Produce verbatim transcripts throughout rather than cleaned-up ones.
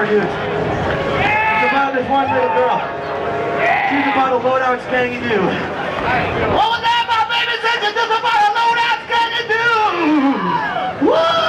our dudes. It's about this one little girl. She's about a low-down skangy dude. What was that about, baby? It's just about a low-down skangy dude. Woo!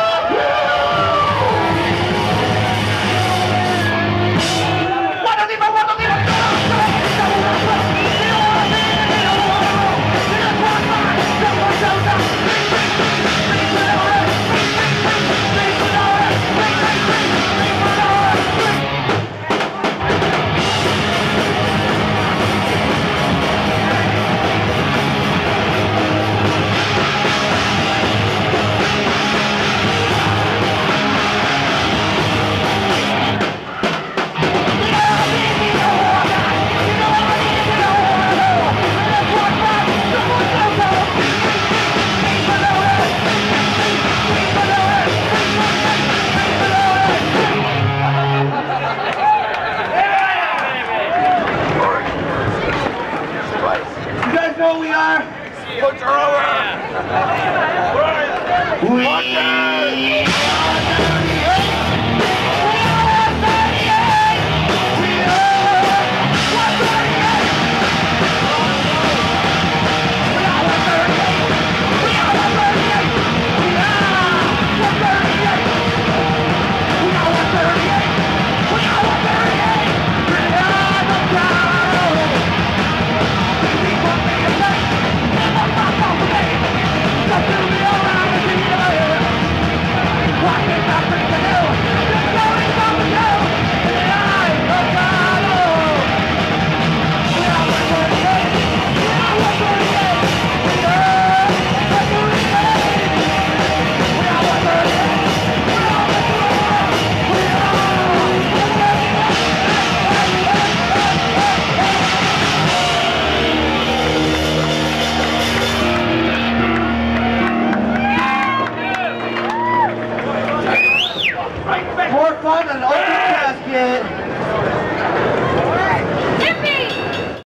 We are. Put her over. We